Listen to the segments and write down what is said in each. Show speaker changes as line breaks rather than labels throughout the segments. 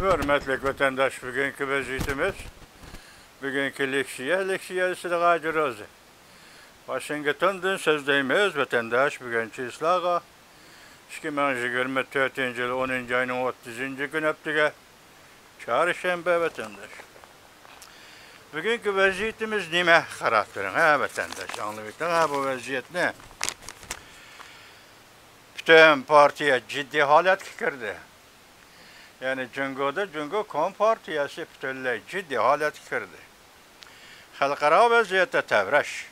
Hürmetli vatandaş, bugünkü vaziyetimiz, bugünkü leksiyası da gacırız. Washington'dan sözdeyimiz vatandaş, bugünkü islağa, 2024 yıl 10. ayının 30. gün öptüge, çarşamba vatandaş. Bugünkü vaziyetimiz nime karakterin, vatandaş, anlayıptın, bu vaziyet ne? Bütün partiye ciddi halet kirdi. Yani Cungo Kompartiyası bütünlüğü ciddi halet kirdi. Halkara vaziyette tevreş.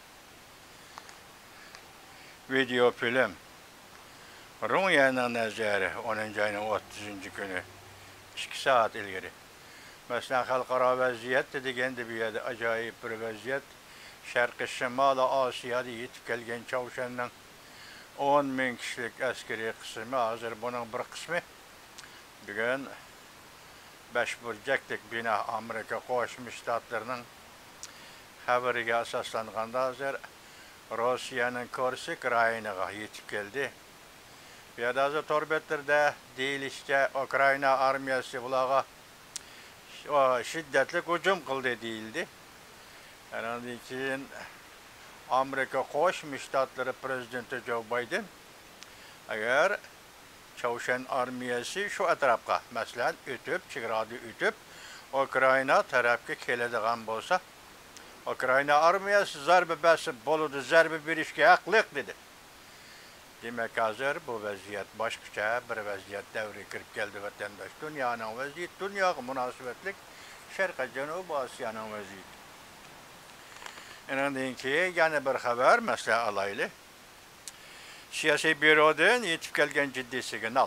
Video film. Runya'nın nezeri 10. ayının 30. günü. 2 saat ilgiri. Mesela halkara vaziyet dediğinde bir yerde acayip bir vaziyet. Şarkı Şimali Asya'da yetip gelgen Çavuşan'dan 10.000 kişilik askeri kısmı hazır, bunun bir kısmı bugün 5 burcaklık bina Amerika Qo'shma Shtatlarının haberiga asoslanganda hazır Rossiyanın Kursk rayoniga yetib keldi. Bu yerda hazır torbetlarda deyilishicha Ukraina armiyasi bularga shiddatli hujum qildi deyildi. Ondan keyin Amerika Qo'shma Shtatlari prezidenti Joe Biden agar Çavuşan armiyasi şu atrafga, masalan, ötüp, çigradi ötüp, Ukraina tarafga keladigan bo'lsa, Ukraina armiyasi zarba basib bo'ladi, zarba berishga haqliq dedi. Demek hazır bu vaziyet başkacha bir vaziyet davri kirib keldi vatandaş. Dünyanın vaziyeti, dunyoga munosabatlik Sharq Janubiy Osiyoning vaziyeti. Ondan keyin yana bir xabar, masalan, alayli. Siyasi bürodan yetib kelgan ciddi signal.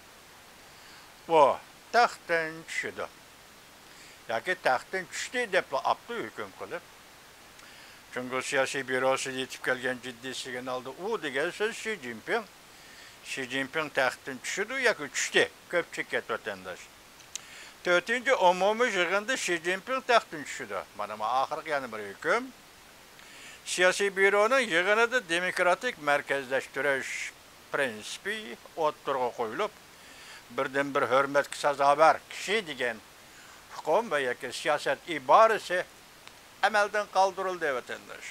Bu taxtdan tushdi. Yoki taxtdan tushdi deb apti hukm qilib. Çünkü siyasi bürosi yetib kelgan ciddi signalda u degan so'z Xi Jinping. Xi Jinping taxtdan tushdi yoki tushdi. Ko'pchilik vatandaş. 4. umumiy yig'inda Xi Jinping taxtdan tushdi. Mana bu oxirgi yana bir hukm. Siyasi büronun yığınıda demokratik merkezleştiriş prensibi o'ttirg'a qo'yilib, birden bir hürmetki sazovor kishi degan hukm va yoki siyoset iborasi amaldan qoldirildi vatandaş.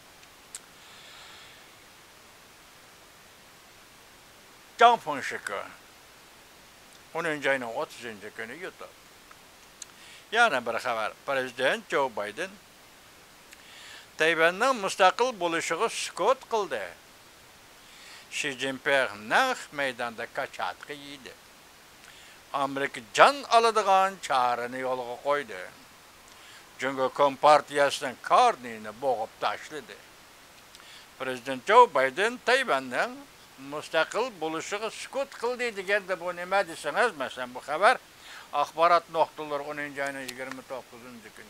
Jiang Pengshike 10. ayının 30. günü yutdi. Yana bir xabar. Prezident Joe Biden Tayvanning mustaqil bo'lishiga sukut qildi. Xi Jinping naq maydonda kachatqi yedi. Amerika jon oladigan chorani yo'lga qo'ydi. Jungo Kompartiyasining qarnini bo'g'ib tashladi. Prezident Joe Biden Tayvanning mustaqil bo'lishiga sukut qildi deganda bu nima desangiz, masalan bu xabar axborot nuqtalari 10. ayning 29. kuni.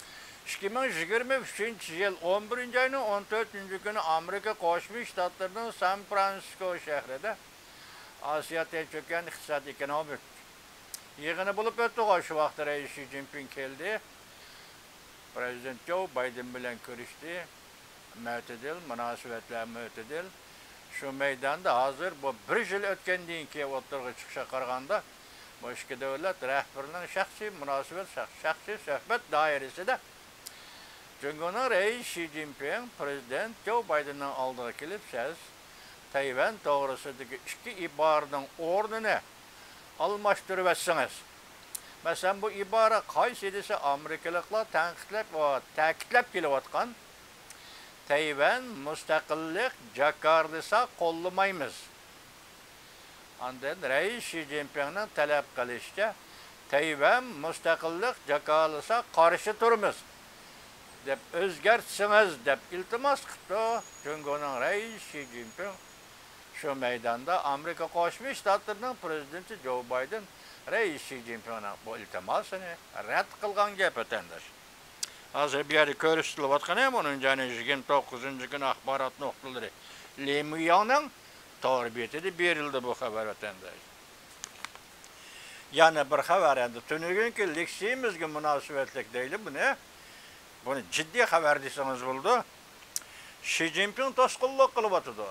2023 yıl 11. ayının 14. günü Amerika Qo'shma Shtatlarining San Fransisko shahrida Osiyo cho'kkan iqtisodiy ekonomik yig'ini bo'lib o'tdi. Shu vaqtda rais Xi Jinping keldi. Prezident Joe Biden bilan ko'rishdi. Mo'tadil, munosabatlar mo'tadil. Shu maydonda hozir bu 1 yil o'tgandan keyin o'tirg'i chiqishga qaraganda bu ikki davlat rahbarlarining shaxsiy munosabat, shaxsiy suhbat doirasida Cungo'nun reis Xi Jinping, Prezident Joe Biden'ın aldığı kelib siz Tayvan to'g'risidagi iki iboraning o'rnini almashtirib etsiniz. Mesela bu ibora qaysi desa Amerikaliklar ta'kidlab kelayotgan Tayvan mustaqillik jakarlasa qo'llamaymiz. Ondan reis Xi Jinping'ning talab qilishicha Tayvan mustaqillik jakarlasa qarshi turmiz deb o'zgartsiniz deb iltimos qildi. Cungo'ning rais Xi Jinping shu maydonda Amerika Qo'shma Shtatlarining prezidenti Joe Biden rais Xi Jinping'ning bu iltimosini rad qilgan gap vatandaş. Hozir bu yerda ko'rsatilayotgan ham 10. ayning 29. kuni axborot nuqtalari Le Moyonning torbiyatida berildi bu xabar vatandaş. Yana bir xabar endi tunugunki leksiyamizga munosabatlik deyli buni. Bunu ciddi xabar desangiz bo'ldi. Xi Jinping to'sqinlik qilyapti.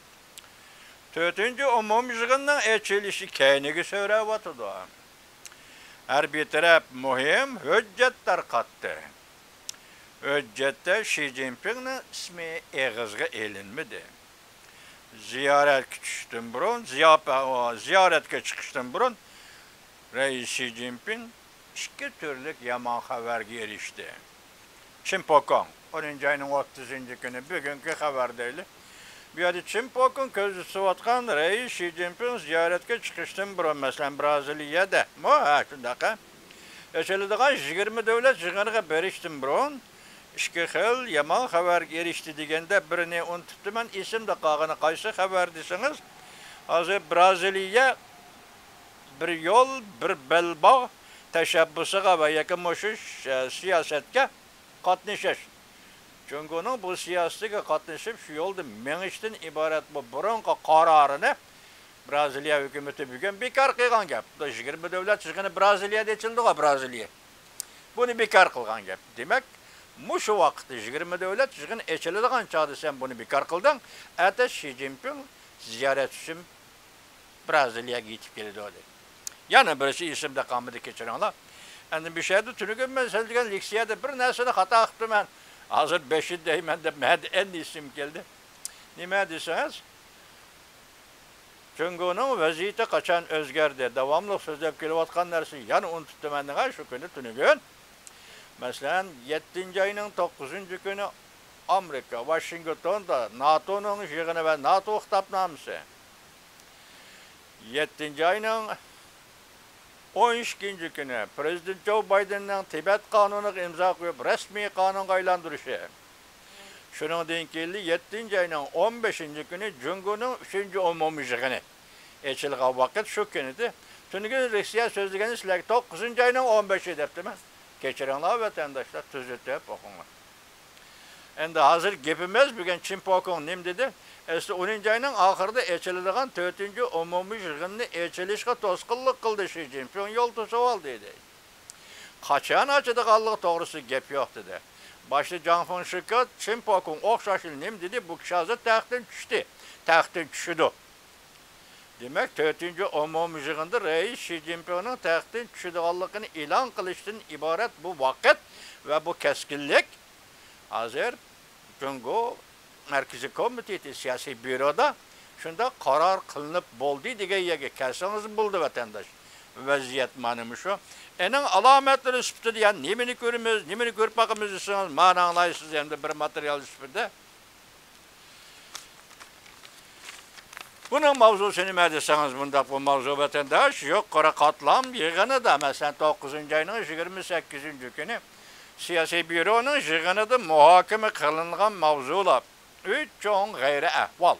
4. umumiy yig'inning ochilishi keyingi so'rayapti. Her bir taraf mühim hüccetler kattı. Hüccette Xi Jinping'in ismi eğizge elinmedi. Ziyaretke çıkıştın burun Reis Xi Jinping iki türlük yaman haberge erişti. Çinpokong 10. ayının 30. günü bugünkü haberdeyli. Bir adı Çinpokong közü sıvatkan Reis Xi Jinping ziyaretke çıkıştın burun mesela Brazilya'da. Şundaka. Eşelidiğen 20 devlet jığınıga beriştin burun. İşki xil yaman haber erişti degende birini unutuptu ben isim de qağını qaysı haber desiniz. Hazır Braziliya bir yol, bir belbağ teşebbüsüge ve yakınmışış siyasetke katnışış. Çünkü onun bu siyasetke katnışıp şu yolda menişten ibaret bu burunqa kararını Braziliya hükümeti bugün bekar qilgan gap. 20 devlet çıkını Brazilya'da içildi o Braziliya. Bunu bekar qilgan gap. Demek şu vakitte 20 devlet çıkın eçildiğin çağda sen bunu bekar kıldın. Ete Xi Jinping ziyaret için Brazilya'ya gidip geldi o dedi. Yani birisi isimde kalmadı geçirenler. Yani bir şeyde tünüküm ben söylediğim liksiyede bir nesini hata yaptım ben. Hazır 5'i deyim de en isim geldi. Nime deseniz? Çünkü onun vaziyeti kaçan özgerdi. Devamlı sözlep kilovatkan neresi. Yani unuttu benden şu günü tünükün. Mesela 7. ayının 9. günü Amerika, Washington'da NATO'nun yığını ve NATO kitapnaması. 7. ayının 12. günü Prezident Joe Biden'ın Tibet kanunu imza koyup resmi kanun aylandırışı. Şunun denk geldi 7. ayının 15. günü Cumhur'un 3. umumi yığını. Eçilga vakit şu günüdü. Çünkü Rusya sözlüğünü silek 9. ayının 15'i depti mi? Geçirenler vatandaşlar tüzüttü hep okunlar. Endi hazır gepimiz bugün Çinpokong nim dedi. 10. ayının ahırda eçildiğin 4. umumi yığını eçilişe toskıllık kıldı Xi Jinping yol tutup aldı dedi. Kaçan açıdıqallığı doğrusu gep yok dedi. Başta Jiang Shiki Çinpokong okşaşıl nim dedi. Bu kişi hazır tahttan düştü. Tahttan düşüdü. Demek 4. umumi yığında Reis Xi Jinping'in tahttan düşüdüğallığını ilan kılıştın ibaret bu vakit ve bu keskinlik hazır Cumhur Merkezi Komiteti Siyasi Büroda şunda karar kılınıp boldu diye kelseniz buldu vatandaş. Vaziyet manımı şu. Enin alametleri süpürdü yani nemini görümüz, nemini görüp bakımızısınız, mana anlayısınız hem de bir materyal süpürdü. Bunun mavzusunu mədəsəniz bunda bu mavzu vatandaş yok qara katlam yığını da mesela 9. ayının 28. günü Siyasi Büro'nun yığını da muhakeme kılınğan mavzular. 3 çoğun gayri ahval.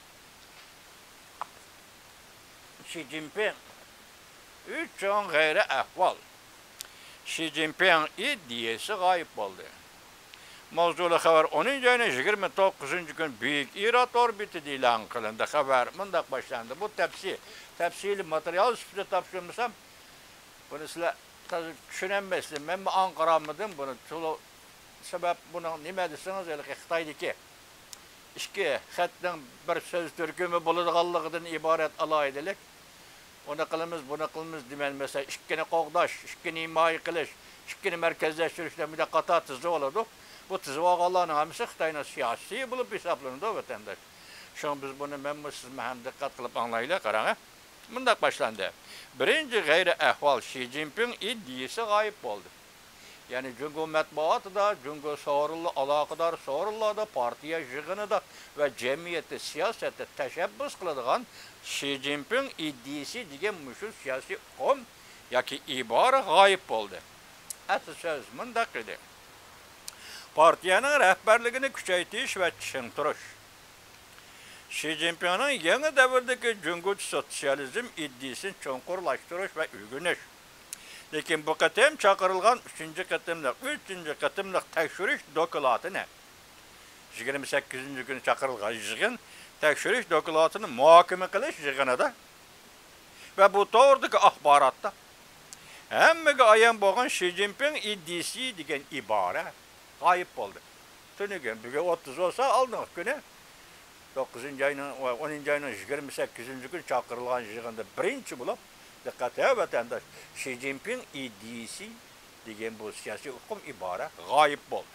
Xi Jinping 3 çoğun gayri ahval. Xi Jinping iddiası gayip oldu. Mavzulu haber 10. ayının 29. gün büyük İrat orbiti ilan kılındı haber. Mındak başlandı. Bu tepsili materyal süpüde tapşırmışsam bunu size düşünemezdim. Ben mi Ankara mıydım bunu? Sebep bunu nime desiniz? Xitay'daki iki xetten bir söz türkümü buludğallığından ibaret alaydilik. Onu kılımız, bunu kılımız demen mesela ikkini qoğdaş, ikkini imayı kılış, ikkini merkezleştirişle bir de kata tızı olurdu. Bu tızvağaların hamısı Xitay'ın siyasi bulup hesaplanırdı o vatandaş. Şu an biz bunu memnunsiz hem dikkat kılıp anlayıyla karana. Bundan başlandı. Birinci gayri ahval Xi Jinping iddiası gayip oldu. Yani Cumhur matbuatı da, Cumhur sorullu alakadar sorullu da, partiye yığını da ve cemiyette, siyasette teşebbüs kılıdığın Xi Jinping iddiası diyen müşür siyasi kom ya ki ibare gayip oldu. Eti söz mındak idi. Partiyanın rehberliğini küçeytiş ve çıntıruş. Xi Jinping'in yeni devirdeki Cumhur sosyalizm iddiasını çonkurlaştırış ve ülgünüş. Lakin bu katım çakırılgan 3. katımlık tekşürüş dokulatı ne? 28. günü çakırılgan yığın tekşürüş dokulatını muhakeme kılış yığına da ve bu doğrudaki ahbaratta hemmege ayan boğan Xi Jinping iddiası diyen ibare kayıp oldu. Tünü gün bugün 30 olsa aldınız günü 9. ayının 10. ayının 28. gün çakırılgan yığında birinci bulup Dikkat et vatandaş. Xi Jinping iddiası degen bu siyasi hukum ibare gayip oldu.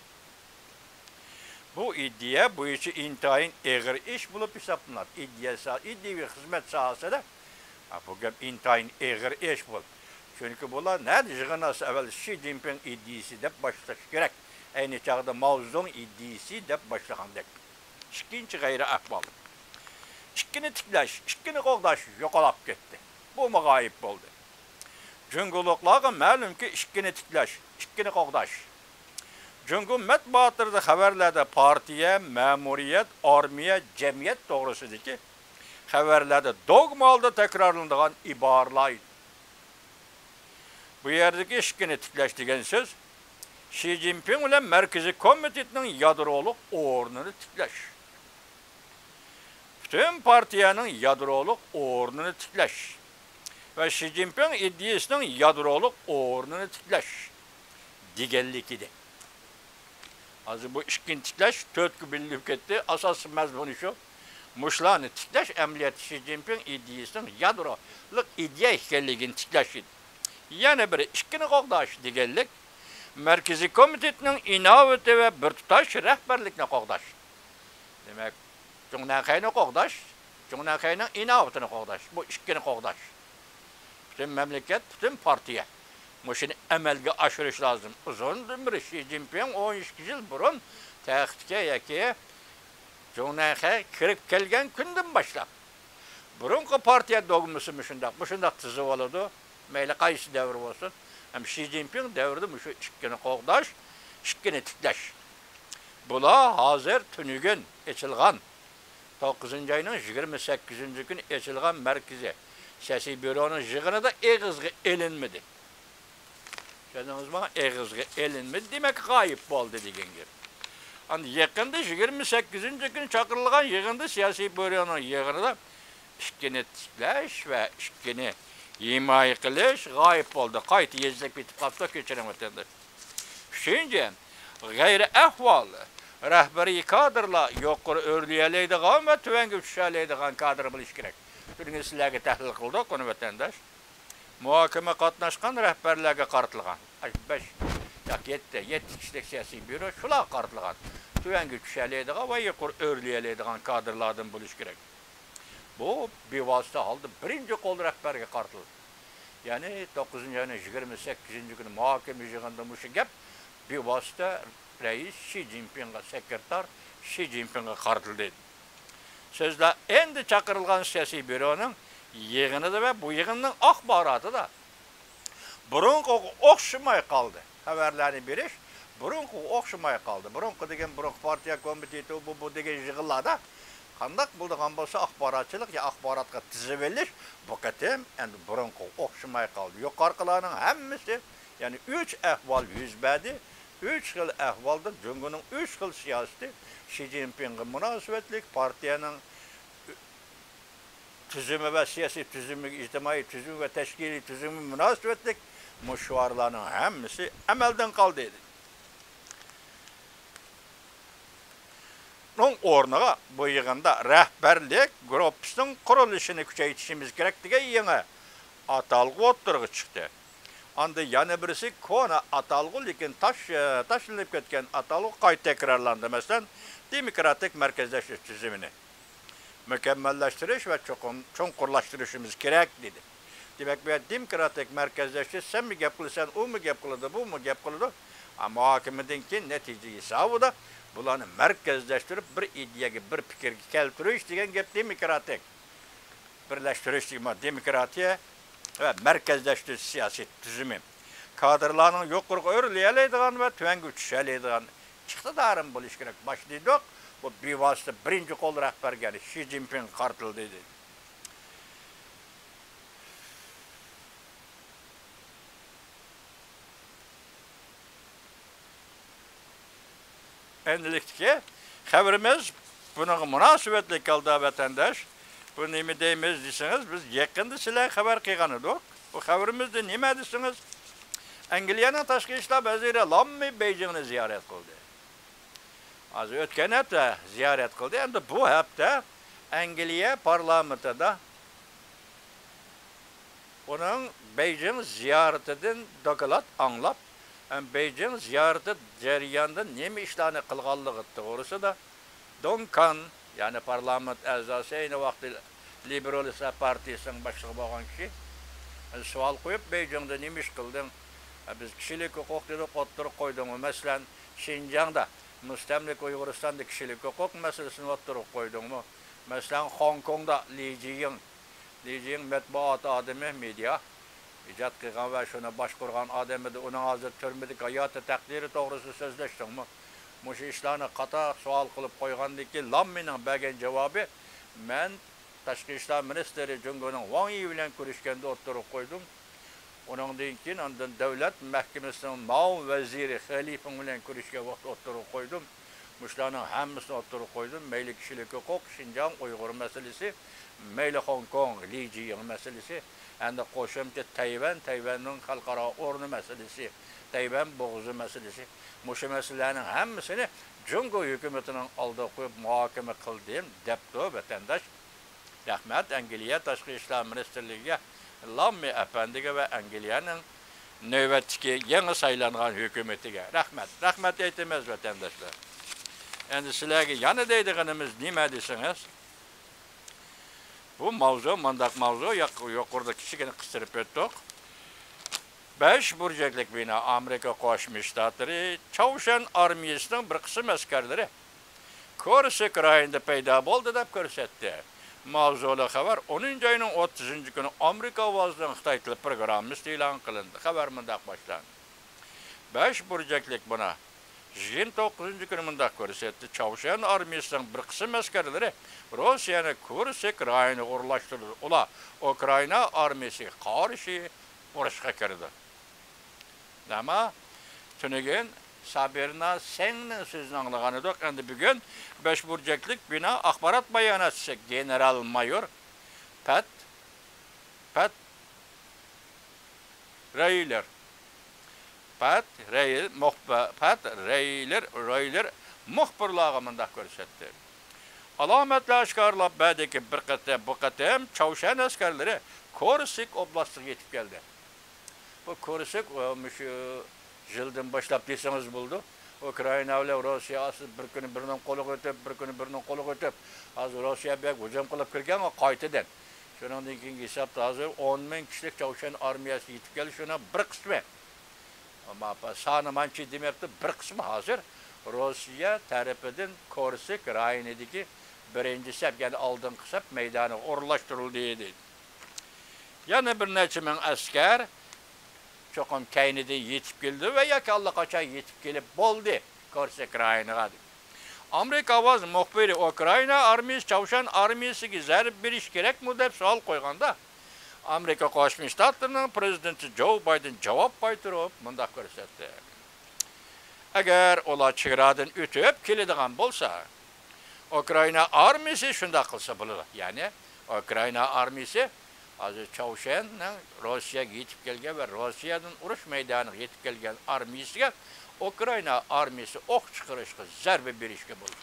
Bu iddia bu işi intayın ağır iş bulup hesaplanır. İddia ve hizmet sahasında bu gap intayın ağır iş bul. Çünkü bunlar ne diyeceğiniz evvel Xi Jinping iddiası dep başlaş gerek. Aynı çağda Mao Zedong iddiası dep başlagandak. İkinci gayri ahval. İkini tiklaş, ikini qoğdaş yoqalap ketdi. Bu mu gayip oldu? Cüngülüklarga ma'lum ki ikkini tiklaş, ikkini qoğdaş. Cüngü matbuatlarda xabarlarda partiya, ma'muriyat, armiya, jamiyat to'g'risidagi xabarlarda dogmalda takrorlanadigan iboralar. Bu yerdagi ikkini tiklash degan so'z Xi Jinping bilan Markaziy komitetining yadroluk o'rnini tiklash. Bütün partiyanın yadroluk o'rnini tiklash ve Xi Jinping iddiasının yadroluk o'rnini tiklash deganlik edi. Azı bu ikkinchi tiklash to'rtga bilinib ketdi. Asosiy mazmuni shu. Mushlarni tiklash amaliyoti Xi Jinping iddiasının yadroluk iddia ekanligini tiklash edi. Yana biri ikkini qo'g'dash deganlik Markaziy komitetining inovati ve bir tutash rahbarlikni qo'g'dash. Demak, Cumhurbaşkanı qo'g'dash, Cumhurbaşkanı inovatini qo'g'dash. Bu ikkini qo'g'dash. Bütün memleket, bütün partiya. Muşunu amalga oshirish lazım. Uzundan beri Xi Jinping 12 yıl burun taxtga yoki Cumhurbaşkanı kirib kelgan kundan boshlab. Burunqi partiya dogmasi mushundaq tizib oladi. Mayli qaysi davr bo'lsin. Hem Xi Jinping davrida mushu ikkini qo'g'dash, ikkini tiklash. Bular hozir tunugun echilgan 9 ayının 28 günü açılgan merkezi siyasi büronun yığınında eğizgi elinmedi. Şöyle bana eğizgi elinmedi demek gayip oldu degen gibi. Hani yakında 28 günü çakırılgan yığında siyasi büronun yığınında işkini tiklaş ve işkini himaye kılış gayip oldu. Kayıt yezlek bitip hafta geçiren vatandaş. Şimdi gayri ahvalı rahbari kadrlar yuqori o'rlaydigan va tuanga tushadigan kadr bo'lish kerak. Buning sizlarga tahlil qildik, uni vatandosh. Muhokama qatnashgan rahbarlarga qaratilgan. 5 yoki 7 kishilik siyosiy byuro shular qaratilgan. Tuanga tushadigan va yuqori o'rlaydigan kadrlardan bo'lish kerak. Bu bevosita holda birinchi qo'l rahbarga qaratildi. Ya'ni 9 ayning 28 kuni muhokama yig'inida mushu gap bevosita Reis Xi Jinping'e sekreter Xi Jinping'e qaratildi. Sözler endi çakırılgan siyasi büronun yığınıda ve bu yığının axbaratı da burunqi o'xshamay qoldi. Xabarlarni berish burunqi o'xshamay qoldi. Burunqi degan burunqi partiya komiteti bu degan yig'inlarda qandaq bo'lgan bo'lsa axborotchilik ya axborotga tizib elish bu qatim endi burunqi o'xshamay qoldi. Yuqorqilarning hammasi yani 3 ahvol yuz berdi. 3 xil ahvalda Cumhur'un 3 xil siyaseti Xi Jinping'e münasebetlik partiyanın tüzümü ve siyasi tüzümü, ictimai tüzümü ve teşkili tüzümü münasebetlik müşvarlarının hepsi emelden kaldıydı. Onun ornağa bu yığında rehberlik grupsunun kuruluşunu küçeytişimiz gerektiği yeni atalgı oturgu çıktı. Anda yana birisi kona atalgı lekin taşınıp ketken atalgı qayta tekrarlandı. Mesela demokratik merkezleştiriş tüzümünü mükemmelleştiriş ve çonkurlaştırışımız gerek dedi. Demek ki demokratik merkezleştiriş sen mi gap kılırsan, o mu gap kılırdı, bu mu gap kılırdı? Ama hakimidin ki netice hesabı da bulanı merkezleştirip bir iddiyaga, bir fikirga keltirish degan gap demokratik. Birleştiriş degan demokratiya ve merkezleştiriş siyasi tüzümü. Kadrlarning yuqori o'rlaydigan ve tuanga tushadigan iqtidorim bo'lish kerak. Başlaydık. Bu bevosita birinchi qo'l rahbarga Xi Jinping qaratildi dedi. Endilikki xabarimiz bunun münasebetli kaldı vatandaş. Bu nemi deymiz deseniz biz yakında sizlar xabar qilgan edik. Bu xabarimizda nima desiniz? Angliyaning tashqi ishlar vaziri Lammi Beijingni ziyorat qildi. Az o'tgan hafta ziyorat qildi. Endi bu hafta Angliya parlamentida Onun Beijing ziyaretinden doklad anlap, Beijing ziyareti jarayonida nima ishlarni qilganligi to'g'risida Duncan, yani parlament a'zosi ayni vaqtda Liberalistlar partiyasining boshlig'i bo'lgan kishi savol qo'yib, Beijingda nima ish qilding? Biz kishilik huquq deb o'ttirib qo'ydingmi? Masalan, Xinjiangda mustamlik Uyg'uristonda kishilik huquq masalasini o'ttirib qo'ydingmi? Masalan, Hong Kongda Li Jiying matbuot odami, media ijod qilgan va shuni boshqargan odam edi. Uning hozir turmadagi hayoti taqdiri to'g'risida so'zlashdingmi? Mushu ishlarni qator savol qilib qo'ygandan keyin Lammining bergan javobi, men Tashqi ishlar ministri Jungoning Wang Yi bilan ko'rishganda o'ttirib qo'ydim. Uningdan keyin ondan davlat mahkamasining ma'mur vaziri Xalifing bilan ko'rishga vaqt o'ttirib qo'ydim. Mushlarning hammasini o'ttirib qo'ydim. Mayli kishilik huquq, Xinjiang Uyg'ur masalasi, mayli Hong Kong, Li Jiying masalasi, endi qo'shimcha Tayvanning xalqaro o'rni masalasi, Tayvan bo'g'zi masalasi. Mushu masalalarning hammasini Jungo hukumatining oldiga qo'yib muhokama qildim, debdi vatandosh. Rahmat Angliya Tashqi ishlar ministrligiga, Lammi apandiga va Angliyaning navbatdagi yangi saylangan hukumatiga rahmat. Rahmat aytamiz vatandoshlar. Endi sizlarga yana deydiganimiz nima desangiz, bu mavzu, mandaq mavzu yuqorida kichigina qistirib o'tdik. 5 burjaklik bino Amerika Qo'shma Shtatlari Chavshan armiyasining bir qism askarlari Kursk rayonida paydo bo'ldi deb ko'rsatdi. Mavzuli xabar 10 ayning 30-kuni Amerika ovozining Xitoy tili programmasi e'lon qilindi. Xabar mundaq boshlandi. 5 burjaklik bino 29-kuni mundaq ko'rsatdi. Chavshan armiyasining bir qism askarlari Rossiyani Kursk rayonini o'rlashtirdi. Ular Ukraina armiyasiga qarshi urushga kirdi. Ama tünügen Sabirna Sen'nin sözünü anlığanıdır. Endi bugün 5 burcaklık bina akbarat bayanatçısı General Mayor Pat Rayler muhbirlığımında görsetti. Alametli aşkarla bədeki bu qatem Çavuşan askerleri Kursk oblastıga yetib geldi. Bu Kursk yıldan başlap deseniz buldu. Ukrayna ile Rusya bir günü birinin kolu ötüp, az Rusya bek hücum kılıp kirgen o qaytadan. Şundan keyin hesapta hazır 10 bin kişilik Çavuşan armiyası yetib geldi. Şuna bir kısmı. Ama sani mançı demekti, bir kısmı hazır. Rusya tarafından Kursk rayonidagi birinci sep, yani aldın kısap meydanı orlaştırıldı dedi. Yani bir neçe min asker çokum kaynida yetib keldi ve yoki allaqachon yetib kelib bo'ldi Kursk rayoniga. Amerika ovoz muxbiri Ukraina armiyasi Chavshan armiyasiga zarb berish kerakmi deb savol qo'yganda, Amerika Qo'shma Shtatlarining prezidenti Joe Biden javob qaytarib mundaq ko'rsatdi. Agar ular chegaradan o'tib keladigan bo'lsa, Ukraina armiyasi shunday qilsa bo'ladi. Ya'ni Ukraina armiyasi hozir Chavshanning Rossiyaga yetib kelgan va Rossiyadan urush maydoniga yetib kelgan armiyasiga Ukraina armiyasi o'q chiqarishga, zarba berishga bo'ldi.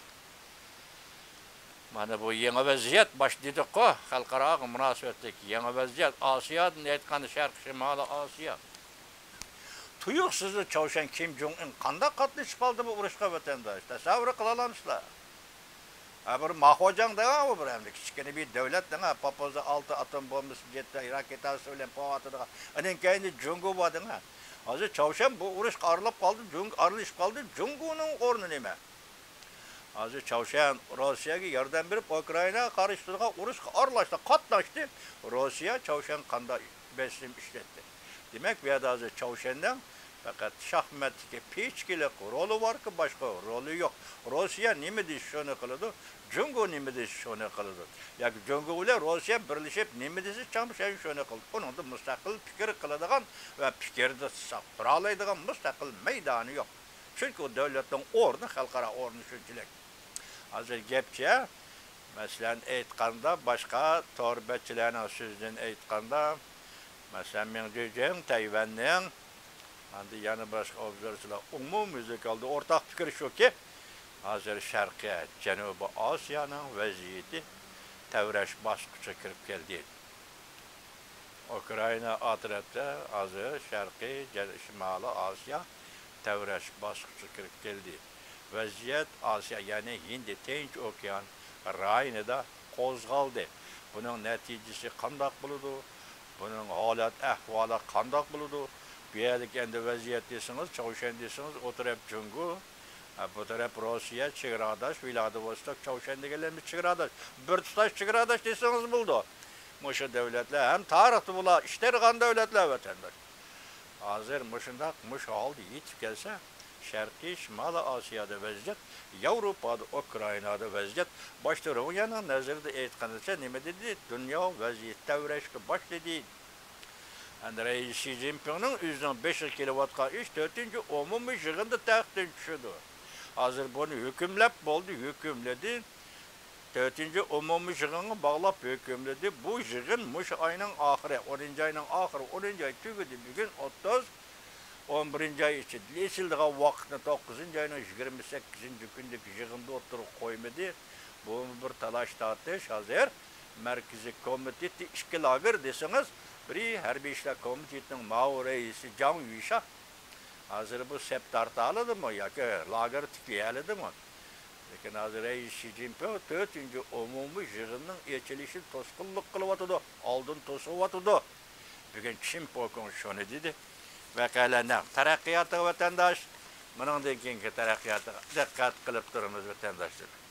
Mana bu yangi vaziyat boshladik-ku, xalqaro munosabatdagi yangi vaziyat. Osiyodan aytganda Sharq Shimoliy Osiyo. Tuyuqsiz Chavshan Kim Jong Un qanday qatnashib qoldi bu urushga vatandosh? Tasavvur qila olamsizlar? Bir mahvojang degan bir hamda kichkina bir davlat degan popoza 6 atom bombasi jetda raketasi bilan povatida. Anan keyin Jungo bor degan. Hozir Chavshan bu urush qarilib qoldi, arilishib qoldi. Jungoning o'rni nima? Hozir Chavshan Rossiyaga yordam berib Ukraina qarshisiga urushga aralashdi, qatnashdi. Rossiya Chavshan qanday besim ishlatdi. Demak, bu yerda hozir Chavshandan fakat şahmatdagi pechkilik roli bor-ku, boshqa roli yo'q. Rossiya nima deyish shuni qiladi, Jungo nima deyish shuni qiladi. Yoki Jungo bilan Rossiya birlashib nima desa Chavshan shuni qildi. Uningda mustaqil fikr qiladigan va fikrni saqlaydigan mustaqil maydoni yo'q. Chunki u davlatning o'rni, xalqaro o'rni shunchalik. Hozir gapcha, masalan aytganda, boshqa torbachilarning so'zidan aytganda, masalan men deyjim Tayvanning endi yana boshqa obzorchilar umumiy kaldı o'rtaq fikr shuki, hozir Sharqiy Janubiy Osiyoning vaziyati tavrash bosqichiga kirib keldi. Ukrayna atrafda azı, Şarkı, Şimali Asya tevreş baskısı kirib keldi. Vaziyet Asya yani Hindi Tinch Okean rayonida qo'zg'aldi. Bunun neticesi qandaq bo'ladi? Bunun holat ahvoli qandaq bo'ladi? Bu yerlik endi vaziyat desiniz, Çavuşen desiniz, o taraf Cungu, bu taraf Rusya, Çigradaş, Vladivostok, Çavuşen degenlerimiz Çigradaş. Bir tutaş Çigradaş desiniz buldu. Muşu devletler hem tarihte bula işleri kan devletler vatandaş. Hazır muşundak muş aldı yitip gelse Şarkı Şimali Asya'da vaziyet, Avrupa'da, Ukrayna'da vaziyet. Başta Rusya'nın nazarda etkanıca ne dedi? Dünya vaziyet devreşki başladı. Yani Reis Xi Jinping'in yüzden 5 kilovatka iş 4. umumi yığında tahtın düşürdü. Hazır bunu hükümledi. 4. umumi yığını bağlap hükümledi. Bu yığın muş ayının ahire, 10. ayının ahire, 10. ay tügüdü bugün 30, 11. ay için. Lesildiği vaktini 9. ayının 28. gündeki yığında oturup koymadı. Bu bir talaş tartış hazır. Merkezi komiteti işki lager deseniz, biri Harbiy İşler Komiteti'nin Mao reisi Zhang Yuxia hazır bu sep tartalıdı mı ya ki lager tikleyelidir mi? Lakin hazır Reis Xi Jinping 4. umumi yığının içilişi toskunluk kılıvatıdı, aldın tosuvatıdı. Bugün Çin Pokun şunu dedi. Vekalenek terakkiyatı vatandaş, bunun da ikinci terakkiyatı dikkat kılıp durunuz vatandaşlar.